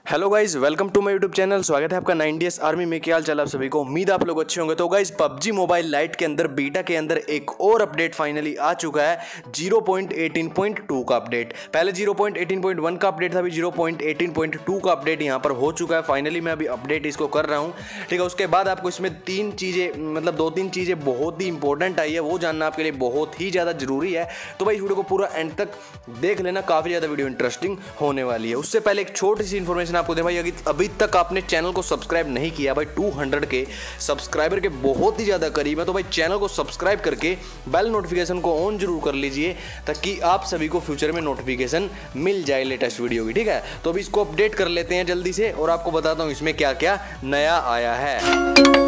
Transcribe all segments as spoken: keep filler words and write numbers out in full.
Hello guys, welcome to my YouTube channel. स्वागत है आपका नाइन डी एस आर्मी में। क्या हाल चाल आप सभी को, उम्मीद आप लोग अच्छे होंगे। तो गाइज पबजी मोबाइल लाइट के अंदर बीटा के अंदर एक और अपडेट फाइनली आ चुका है, zero point eighteen point two का अपडेट। पहले zero point eighteen point one का अपडेट था, अभी zero point eighteen point two का अपडेट यहाँ पर हो चुका है। फाइनली मैं अभी अपडेट इसको कर रहा हूँ, ठीक है। उसके बाद आपको इसमें तीन चीज़ें मतलब दो तीन चीज़ें बहुत ही इंपॉर्टेंट आई है, वो जानना आपके लिए बहुत ही ज़्यादा जरूरी है। तो भाई इस वीडियो को पूरा एंड तक देख लेना, काफ़ी ज़्यादा वीडियो इंटरेस्टिंग होने वाली है। उससे पहले एक छोटी सी इन्फॉर्मेशन आपको दें भाई, अगर अभी तक आपने चैनल को सब्सक्राइब नहीं किया भाई, टू हंड्रेड के सब्सक्राइबर के बहुत ही ज़्यादा करीब है, तो भाई चैनल को सब्सक्राइब करके बेल नोटिफिकेशन को ऑन जरूर कर लीजिए, ताकि आप सभी को फ्यूचर में नोटिफिकेशन मिल जाए लेटेस्ट वीडियो की, ठीक है। तो अभी इसको अपडेट कर लेते हैं जल्दी से और आपको बताता हूँ इसमें क्या क्या नया आया है।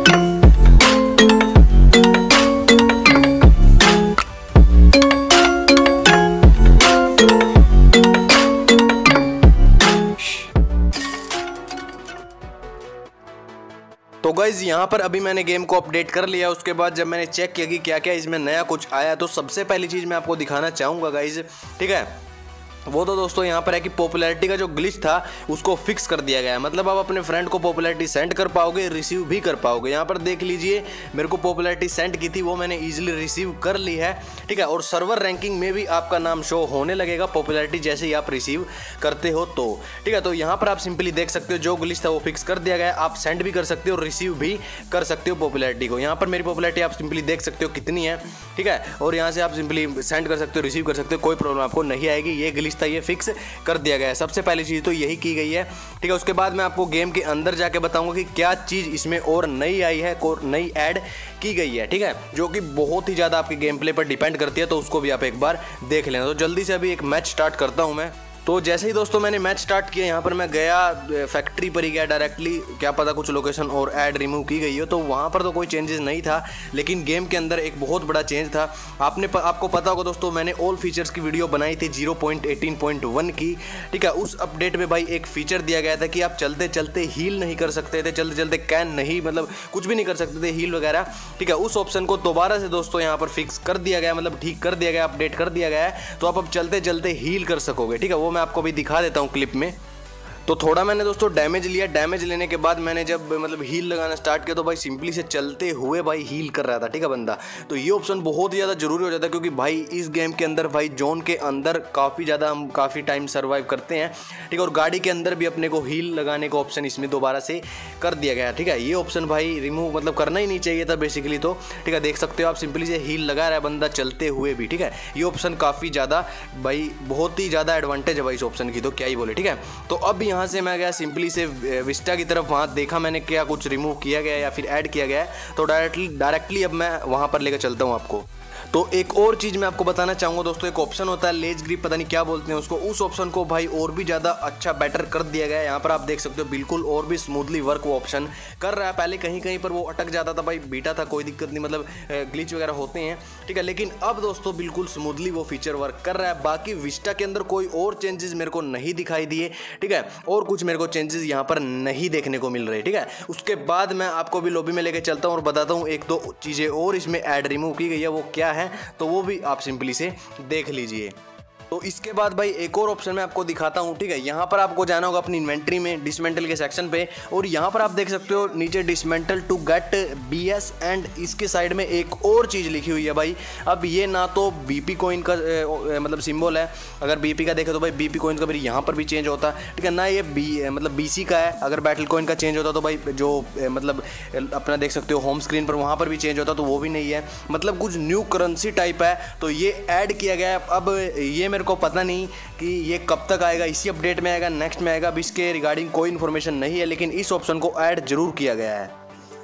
तो गाइज यहाँ पर अभी मैंने गेम को अपडेट कर लिया। उसके बाद जब मैंने चेक किया कि क्या क्या इसमें नया कुछ आया, तो सबसे पहली चीज़ मैं आपको दिखाना चाहूँगा गाइज, ठीक है। वो तो दोस्तों यहाँ पर है कि पॉपुलैरिटी का जो ग्लिच था उसको फिक्स कर दिया गया है। मतलब आप अपने फ्रेंड को पॉपुलैरिटी सेंड कर पाओगे, रिसीव भी कर पाओगे। यहाँ पर देख लीजिए, मेरे को पॉपुलैरिटी सेंड की थी, वो मैंने इजीली रिसीव कर ली है, ठीक है। और सर्वर रैंकिंग में भी आपका नाम शो होने लगेगा पॉपुलैरिटी जैसे ही आप रिसीव करते हो तो, ठीक है। तो यहाँ पर आप सिंपली देख सकते हो जो ग्लिच था वो फिक्स कर दिया गया है। आप सेंड भी कर सकते हो, रिसीव भी कर सकते हो पॉपुलैरिटी को। यहाँ पर मेरी पॉपुलैरिटी आप सिंपली देख सकते हो कितनी है, ठीक है। और यहाँ से आप सिंपली सेंड कर सकते हो, रिसीव कर सकते हो, कोई प्रॉब्लम आपको नहीं आएगी। ये ग्लिच था, ये फिक्स कर दिया गया है। सबसे पहली चीज़ तो यही की गई है, ठीक है। उसके बाद मैं आपको गेम के अंदर जाके बताऊंगा कि क्या चीज़ इसमें और नई आई है, और नई ऐड की गई है, ठीक है, जो कि बहुत ही ज़्यादा आपके गेम प्ले पर डिपेंड करती है। तो उसको भी आप एक बार देख लेना। तो जल्दी से अभी एक मैच स्टार्ट करता हूं मैं। तो जैसे ही दोस्तों मैंने मैच स्टार्ट किया, यहाँ पर मैं गया फैक्ट्री पर ही गया डायरेक्टली, क्या पता कुछ लोकेशन और ऐड रिमूव की गई हो। तो वहाँ पर तो कोई चेंजेस नहीं था, लेकिन गेम के अंदर एक बहुत बड़ा चेंज था। आपने प, आपको पता होगा दोस्तों, मैंने ऑल फीचर्स की वीडियो बनाई थी zero point eighteen point one की, ठीक है। उस अपडेट में भाई एक फीचर दिया गया था कि आप चलते चलते हील नहीं कर सकते थे, चलते चलते कैन नहीं, मतलब कुछ भी नहीं कर सकते थे हील वगैरह, ठीक है। उस ऑप्शन को दोबारा से दोस्तों यहाँ पर फिक्स कर दिया गया, मतलब ठीक कर दिया गया, अपडेट कर दिया गया है। तो आप अब चलते चलते हील कर सकोगे, ठीक है। वो मैं आपको भी दिखा देता हूँ क्लिप में। तो थोड़ा मैंने दोस्तों डैमेज लिया, डैमेज लेने के बाद मैंने जब मतलब हील लगाना स्टार्ट किया, तो भाई सिंपली से चलते हुए भाई हील कर रहा था, ठीक है बंदा। तो ये ऑप्शन बहुत ही ज़्यादा जरूरी हो जाता है, क्योंकि भाई इस गेम के अंदर भाई जोन के अंदर काफ़ी ज़्यादा हम काफ़ी टाइम सर्वाइव करते हैं, ठीक है। और गाड़ी के अंदर भी अपने को हील लगाने का ऑप्शन इसमें दोबारा से कर दिया गया है, ठीक है। ये ऑप्शन भाई रिमूव मतलब करना ही नहीं चाहिए था बेसिकली, तो ठीक है। देख सकते हो आप सिंपली से हील लगा रहा है बंदा चलते हुए भी, ठीक है। ये ऑप्शन काफ़ी ज़्यादा भाई बहुत ही ज़्यादा एडवांटेज है भाई इस ऑप्शन की, तो क्या ही बोले, ठीक है। तो अब यहाँ से मैं गया सिंपली से विस्टा की तरफ, वहाँ देखा मैंने क्या कुछ रिमूव किया गया या फिर ऐड किया गया है। तो डायरेक्टली डायरेक्टली अब मैं वहाँ पर लेकर चलता हूँ आपको। तो एक और चीज़ मैं आपको बताना चाहूँगा दोस्तों, एक ऑप्शन होता है लेज ग्रिप, पता नहीं क्या बोलते हैं उसको, उस ऑप्शन को भाई और भी ज़्यादा अच्छा बेटर कर दिया गया है। यहाँ पर आप देख सकते हो बिल्कुल और भी स्मूथली वर्क वो ऑप्शन कर रहा है। पहले कहीं कहीं पर वो अटक जाता था भाई, बीटा था, कोई दिक्कत नहीं, मतलब ग्लिच वगैरह होते हैं, ठीक है। लेकिन अब दोस्तों बिल्कुल स्मूथली वो फीचर वर्क कर रहा है। बाकी विस्टा के अंदर कोई और चेंजेस मेरे को नहीं दिखाई दिए, ठीक है। और कुछ मेरे को चेंजेस यहाँ पर नहीं देखने को मिल रहे, ठीक है। उसके बाद मैं आपको भी लॉबी में लेकर चलता हूँ और बताता हूँ एक दो चीज़ें और इसमें ऐड रिमूव की गई है, वो क्या है, तो वो भी आप सिंपली से देख लीजिए। तो इसके बाद भाई एक और ऑप्शन मैं आपको दिखाता हूँ, ठीक है। यहाँ पर आपको जाना होगा अपनी इन्वेंट्री में, डिसमेंटल के सेक्शन पे, और यहाँ पर आप देख सकते हो नीचे dismantle to get BS, and इसके साइड में एक और चीज़ लिखी हुई है भाई। अब ये ना तो बीपी कॉइन का ए, ए, मतलब सिंबल है, अगर बीपी का देखें तो भाई बीपी कॉइन का फिर यहाँ पर भी चेंज होता है, ठीक है ना। ये बी मतलब बीसी का है, अगर बैटल कॉइन का चेंज होता तो भाई जो ए, मतलब अपना देख सकते हो होम स्क्रीन पर वहाँ पर भी चेंज होता, तो वो भी नहीं है। मतलब कुछ न्यू करेंसी टाइप है, तो ये ऐड किया गया है। अब ये मेरे को पता नहीं कि ये कब तक आएगा, इसी अपडेट में आएगा, नेक्स्ट में आएगा, अब इसके रिगार्डिंग कोई इन्फॉर्मेशन नहीं है, लेकिन इस ऑप्शन को ऐड जरूर किया गया है।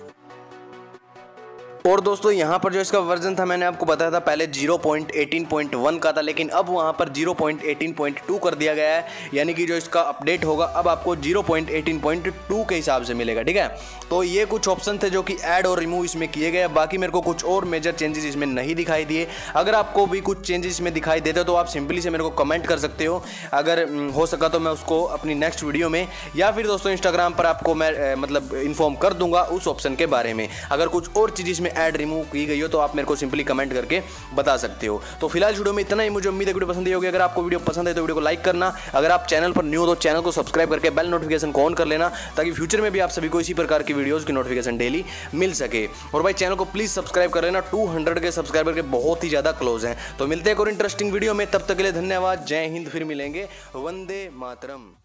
और दोस्तों यहाँ पर जो इसका वर्जन था मैंने आपको बताया था पहले zero point eighteen point one का था, लेकिन अब वहाँ पर zero point eighteen point two कर दिया गया है। यानी कि जो इसका अपडेट होगा अब आपको zero point eighteen point two के हिसाब से मिलेगा, ठीक है। तो ये कुछ ऑप्शन थे जो कि ऐड और रिमूव इसमें किए गए। बाकी मेरे को कुछ और मेजर चेंजेस इसमें नहीं दिखाई दिए। अगर आपको भी कुछ चेंजेस इसमें दिखाई देते हो तो आप सिंपली से मेरे को कमेंट कर सकते हो, अगर हो सका तो मैं उसको अपनी नेक्स्ट वीडियो में या फिर दोस्तों इंस्टाग्राम पर आपको मैं मतलब इन्फॉर्म कर दूंगा उस ऑप्शन के बारे में। अगर कुछ और चीज़ इसमें ऐड रिमूव की गई हो तो आप मेरे को सिंपली कमेंट करके बता सकते हो। तो फिलहाल वीडियो में इतना ही, मुझे उम्मीद है वीडियो पसंद होगी। अगर आपको वीडियो पसंद है तो वीडियो को लाइक करना, अगर आप चैनल पर न्यू हो तो चैनल को सब्सक्राइब करके बेल नोटिफिकेशन को ऑन कर लेना, ताकि फ्यूचर में भी आप सभी को इसी प्रकार की वीडियोस की नोटिफिकेशन डेली मिल सके। और भाई चैनल को प्लीज सब्सक्राइब कर लेना, टू हंड्रेड के सब्सक्राइबर के बहुत ही ज्यादा क्लोज हैं। तो मिलते हैं एक और इंटरेस्टिंग वीडियो में, तब तक के लिए धन्यवाद, जय हिंद, फिर मिलेंगे, वंदे मातरम।